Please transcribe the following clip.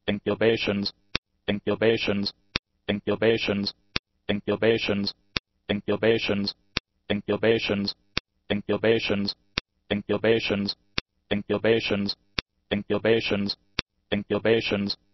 incubations, incubations, incubations, incubations, incubations, incubations, incubations, incubations, incubations, incubations, incubations,